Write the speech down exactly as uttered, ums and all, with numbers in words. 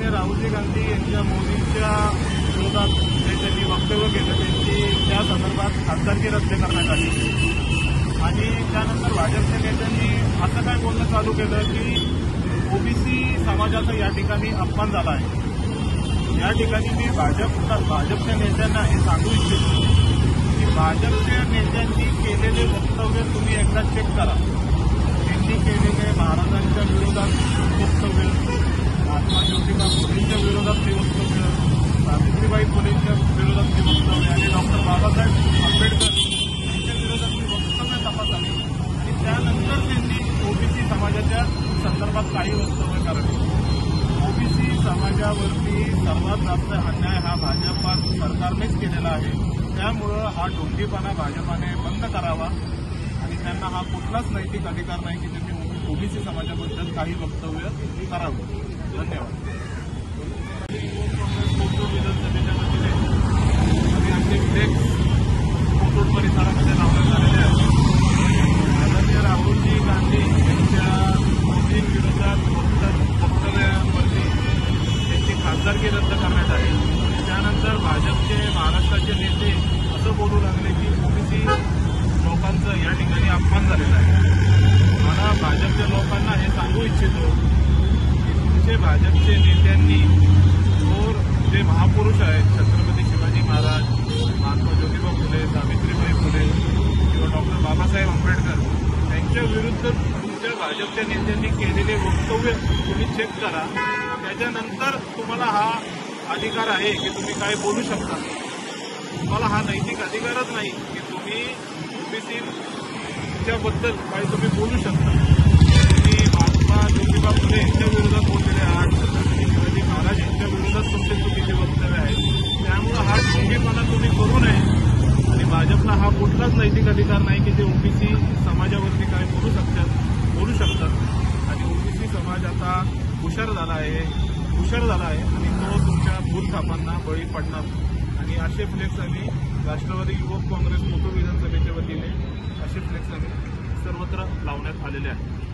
आदरणीय राहुलजी गांधी यांच्या मोदींच्या विरोधात जे त्यांनी वक्तव्य केलं त्यांची त्या संदर्भात खासदारकी रद्द करण्यात आली आणि त्यानंतर भाजपच्या नेत्यांनी असं काय बोलणं चालू केलं की ओबीसी समाजाचा या ठिकाणी अपमान झाला आहे। या ठिकाणी मी भाजप भाजपच्या नेत्यांना हे सांगू इच्छितो की भाजपच्या नेत्यांनी केलेले वक्तव्य तुम्ही एकदा चेक करा। त्यांनी केलेले महाराजांच्या विरोधात वक्तव्य, महात्मा ज्योतिबा फुलेंच्या विरोधात ते वक्तव्य, सावित्रीबाई फुलेंच्या विरोधात ते वक्तव्य आणि डॉक्टर बाबासाहेब आंबेडकर यांच्या विरोधात ते वक्तव्य तपासले आणि त्यानंतर त्यांनी ओबीसी समाजाच्या संदर्भात काही वक्तव्य करावे। ओबीसी समाजावरती सर्वात जास्त अन्याय हा भाजप सरकारनेच केलेला आहे। त्यामुळं हा ढोंगीपणा भाजपाने बंद करावा आणि त्यांना हा कुठलाच नैतिक अधिकार नाही की त्यांनी ओबीसी समाजाबद्दल काही वक्तव्य करावं। धन्यवाद। कोथरूड विधानसभेच्या वतीने आम्ही आमचे फ्लेक्स कोथरूड परिसरामध्ये लावण्यात आलेले आहेत। आदरणीय राहुलजी गांधी यांच्या मोदींविरोधात वक्तव्यावरती त्यांची खासदारकी रद्द करण्यात आली। त्यानंतर भाजपचे महाराष्ट्राचे नेते असं बोलू लागले की ओबीसी लोकांचं या ठिकाणी अपमान झालेला आहे। मला भाजपच्या लोकांना हे सांगू इच्छितो की तुमचे भाजपचे नेत्यांनी थोर जे महापुरुष आहेत छत्रपती शिवाजी महाराज, महात्मा ज्योतिबा फुले, सावित्रीबाई फुले किंवा डॉक्टर बाबासाहेब आंबेडकर यांच्या विरुद्ध तुमच्या भाजपच्या नेत्यांनी केलेले वक्तव्य तुम्ही चेक करा। त्याच्यानंतर तुम्हाला हा अधिकार आहे की तुम्ही काय बोलू शकता। तुम्हाला हा नैतिक अधिकारच नाही की तुम्ही ओबीसीच्याबद्दल काही तुम्ही बोलू शकता। तुम्ही महात्मा ज्योतिबा फुले यांच्या विरोधात बोललेले आहात, छत्रपती शिवाजी महाराज यांच्या विरोधात तुमचे चुकीचे वक्तव्य आहेत। त्यामुळे हा ढोंगीपणा तुम्ही करू नये आणि भाजपला हा कुठलाच नैतिक अधिकार नाही की ते ओबीसी समाजावरती काय बोलू शकतात बोलू शकतात आणि ओबीसी समाज आता हुशार झाला आहे हुशार झाला आहे आणि तो तुमच्या भूलथापांना बळी पडणार आणि असे फ्लेक्स आम्ही राष्ट्रवादी युवक काँग्रेस कोथरूड विधानसभेच्या वतीने असे फ्लेक्स आम्ही सर्वत्र लावण्यात आलेले आहेत।